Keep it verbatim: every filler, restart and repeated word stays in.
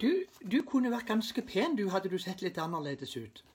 Du, du kunne vært ganske pen, du, hadde du sett litt annerledes ut.